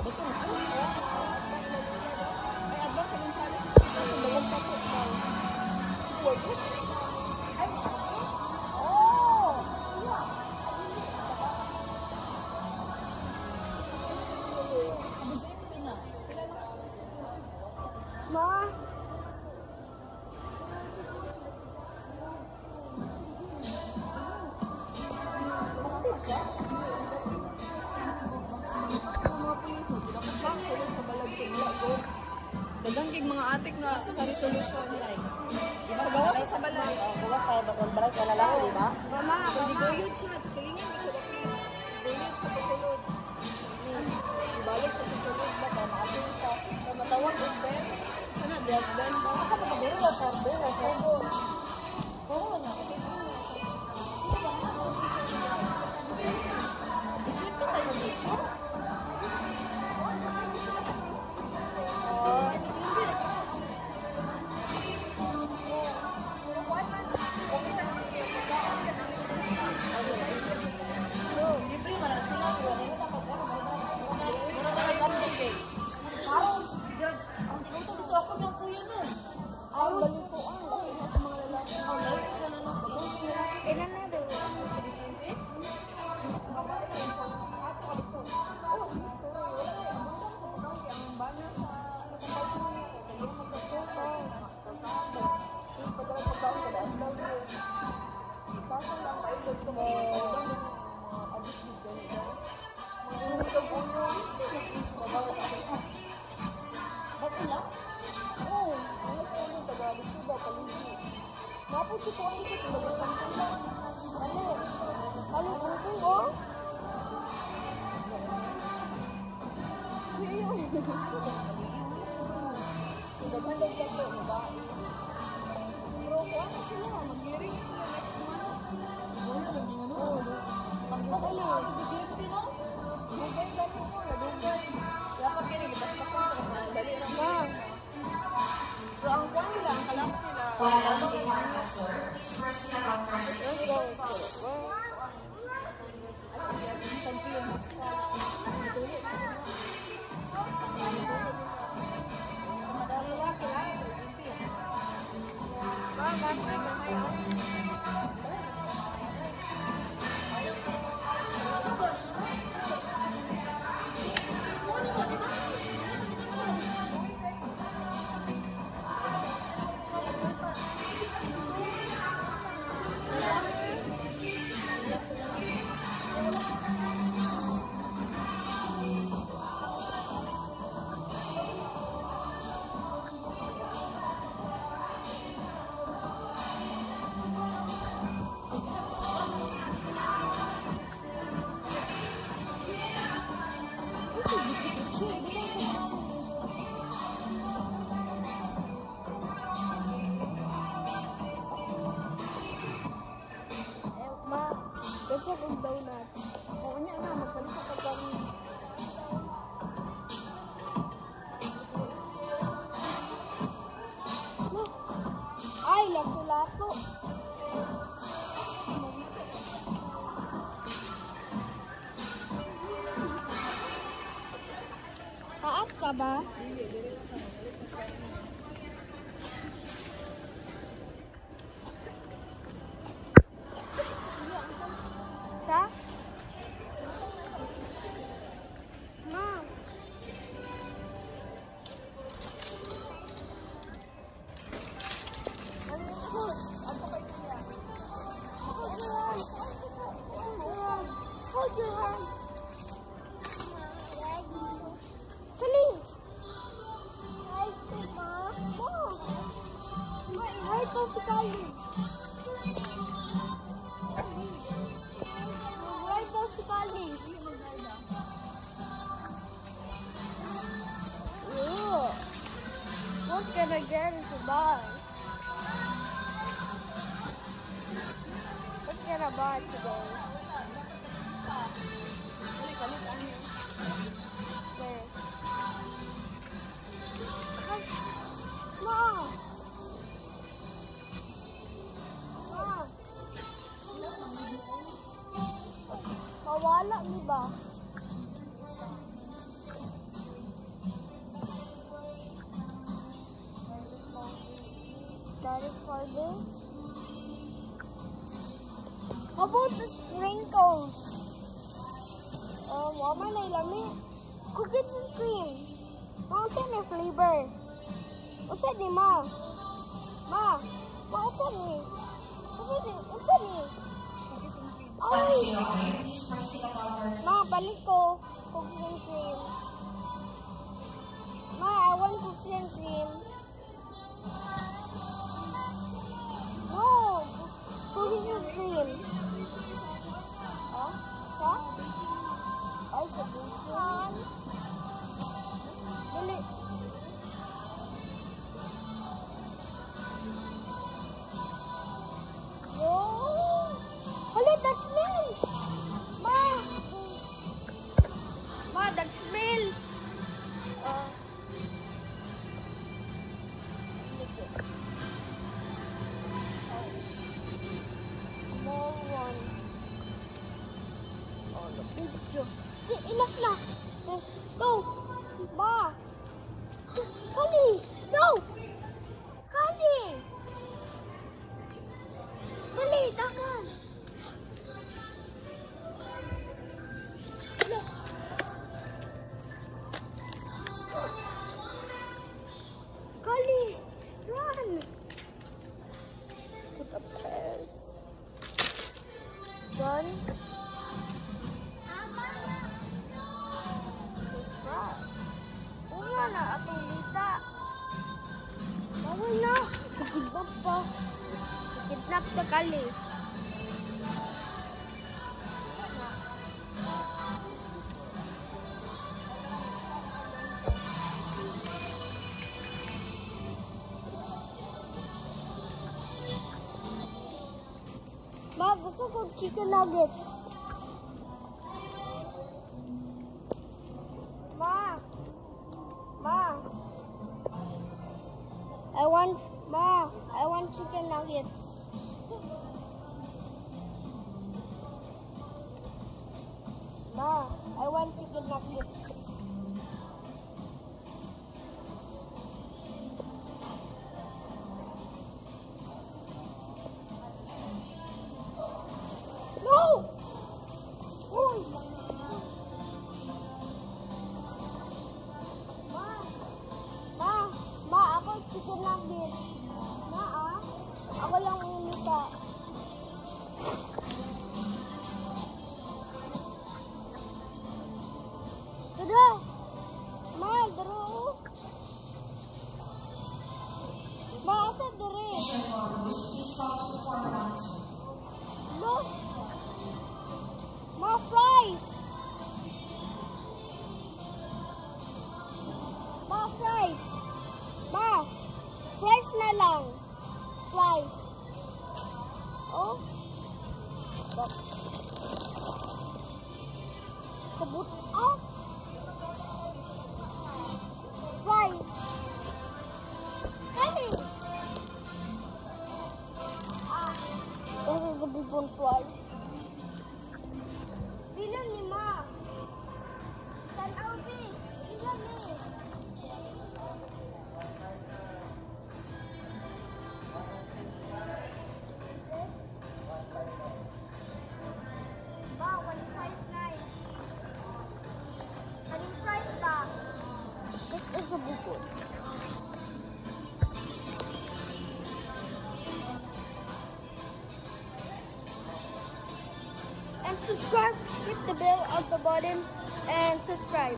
Betul. Ay, abang sa Gonzales sa Sita, kung dalawang pato daw. Wait, what? Ay, sabi? Oh! Yeah. Ma? Positive siya? Mga pulis na, dapat lang sulod sa balag sa Bulago. Dagang gig mga atik na sa resolution. Sa gawas sa balag. Gawas sa balag sa lalaki, di ba? Mama, Kung di goyod siya, sa silingan, sa dapit. Goyod siya sa sulod. Ibalik siya sa sulod ba? Maasin siya. Matawag yung Ben. Ano, Ben? Asa pa ba? Ben? Oo na. Ikip pa tayo dito. Libre man sila. Mura ka nag-update eh. Parang, ang puto dito ako ng kuya nun. Ang balituan. Bakit nga sa mga lalaki? Ang lalaki ka na lang. ilan na daw? Sige, Chinti. Kapag ka yung pagkakato ka dito. Oh, sorry. Wala kayo. Ang bana sa nakapagod mo niya. Kaya yung magkatuto. Pagkakato. Yung pagkakato ka dahil daw yun. Ipasang lang kayo dito mo. Addicted ka nila. Mag-uwi ka po yun. Babawa ka dito. Ba't ila? Oo. Ano sa inyo? Tagalog ko daw. Paligi. Mapos ko ang ito. Pinag-asang ko lang. Ano? Ano po po? Yun. Naghandag ka po. Mabae. Pero kung ano sila? Mag-hearing sila next month. Wala na naman. Pas-pas ko siya ako sa GMP, no? Dugay gani mo. Nadugay. Kaya pag kinigibas-pas ko. Dali lang ba? Pero ang kwan nila, ang kalaman nila. Let's go. Ma, kasi kung daw natin. Oo niya na, magsalita ka pa rin. Ma, ay, lato-lato. Taas ka ba? Sa? Ma. Hold your hand. Dali. Hi, Coach Kylie. Hi, Coach Kylie. Ew. What's gonna get us a bar? What's gonna buy today? Where? Mom! Mom! Mawala mo ba? got it for this. How about the sprinkles? Mama na ilami. Cookies and cream. What's any flavor? What's ni ma? Ma, what's ni? What's ni? Cookies and cream. Ay! Ma, balik ko. Cookies and cream. Ma, I want cookies and cream. No, cookies and cream. Oh, sa? Ay, sa bukan. Dali. Oh! Hala, that's smell! Ma! Ma, that smell! Small one. Oh, the picture. Enough na. Go! Ma! Kali! No! Kali! Kali, takan! Kali! Run! Put a pen. Run. Una na atong lita. Bawal na. Kidnap pa. Kidnap sa Kali. Ma, gusto ko chicken nuggets. Ma, I want chicken nuggets. Ma, I want chicken nuggets. No! Oh. Ma, ako chicken nuggets. Ma, ako lang umita. Tada! Ma, daro. Ma, asa dere? No. Ma, fries. Ma, fries. Ma, fries na lang. Fries. Oh. Kabut. Ah. Fries. Kali. This is the big one fries. Bilang ni Ma. Tanaw, B. Bilang ni. Ma, 159. Kaning fries ba? This is a big one. And subscribe, hit the bell at the button and subscribe.